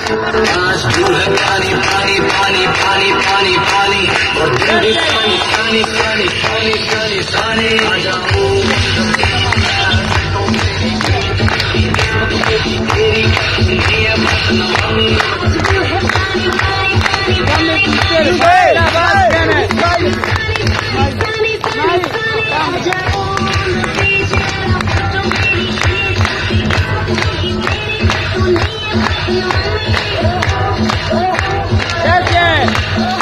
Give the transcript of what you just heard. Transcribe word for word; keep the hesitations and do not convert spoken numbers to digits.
आज तू है पानी पानी पानी पानी पानी पानी और दिन भी पानी पानी पानी पानी पानी पानी आ जाओ तेरी नियमत न मानूं That's it!